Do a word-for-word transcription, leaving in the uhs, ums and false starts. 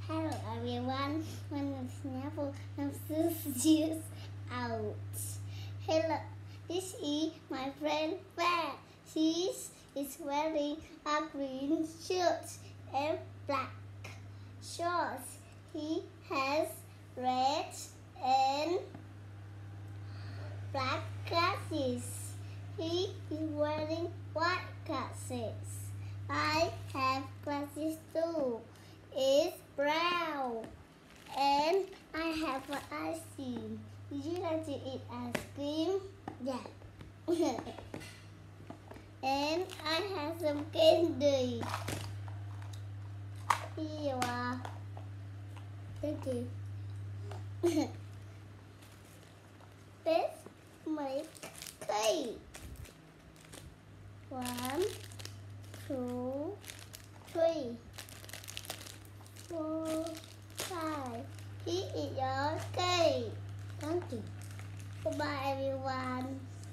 Hello everyone, my name is Neville. I'm six years old. Hello, this is my friend Phản. She is wearing a green shirt and black shorts. He has red and black glasses. He is wearing white glasses. I have glasses too. It's brown, and I have an ice cream. Would you like to eat ice cream? Yeah. And I have some candy. Here you are. Thank you. Let's make cake. One, two, three. Four, five. Here is your cake. Thank you. Goodbye, everyone.